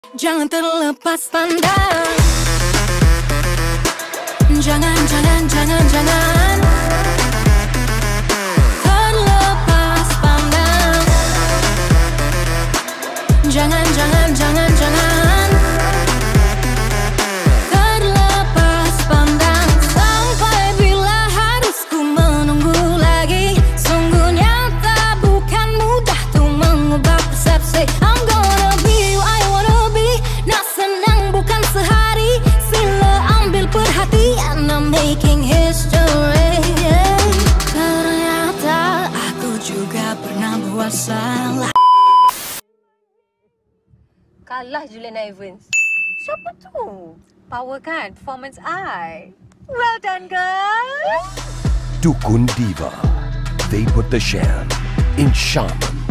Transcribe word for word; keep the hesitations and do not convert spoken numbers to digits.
Jangan terlepas pandang. Jangan, jangan, jangan, jangan terlepas pandang. Jangan, jangan, jangan, jangan terlepas pandang. Sampai bila harus ku menunggu lagi? Sungguhnya tak bukan mudah tuh mengubah persepsi. I'm gonna be who I wanna be. Nak senang bukan sehari. Sila ambil perhatian, I'm making history. Ternyata aku juga pernah buat salah. Kalah Juliana Evans. Siapa tu? Power kan? Performance I. Well done, girls! Dukun Diva. They put the sham in shaman.